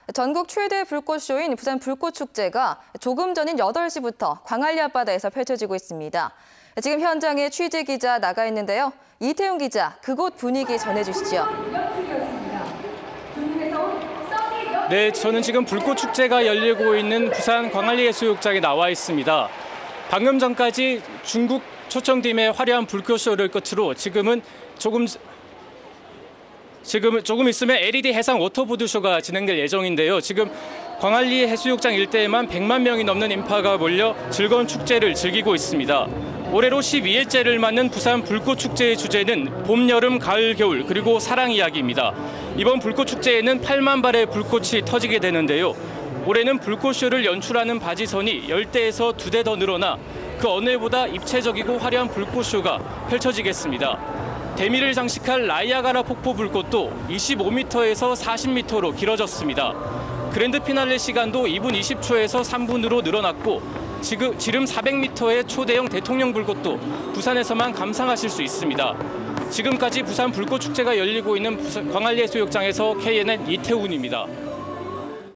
전국 최대 불꽃쇼인 부산 불꽃축제가 조금 전인 8시부터 광안리 앞바다에서 펼쳐지고 있습니다. 지금 현장에 취재 기자 나가 있는데요. 이태훈 기자, 그곳 분위기 전해주시죠. 네, 저는 지금 불꽃축제가 열리고 있는 부산 광안리 해수욕장에 나와 있습니다. 방금 전까지 중국 초청팀의 화려한 불꽃쇼를 끝으로 지금은 조금 있으면 LED 해상 워터보드 쇼가 진행될 예정인데요. 지금 광안리 해수욕장 일대에만 100만 명이 넘는 인파가 몰려 즐거운 축제를 즐기고 있습니다. 올해로 12일째를 맞는 부산 불꽃축제의 주제는 봄, 여름, 가을, 겨울 그리고 사랑 이야기입니다. 이번 불꽃축제에는 8만 발의 불꽃이 터지게 되는데요. 올해는 불꽃쇼를 연출하는 바지선이 10대에서 2대 더 늘어나 그 어느 해보다 입체적이고 화려한 불꽃쇼가 펼쳐지겠습니다. 대미를 장식할 나이아가라 폭포 불꽃도 25m에서 40m로 길어졌습니다. 그랜드 피날레 시간도 2분 20초에서 3분으로 늘어났고 지름 400m의 초대형 대통령 불꽃도 부산에서만 감상하실 수 있습니다. 지금까지 부산 불꽃축제가 열리고 있는 광안리 해수욕장에서 KNN 이태훈입니다.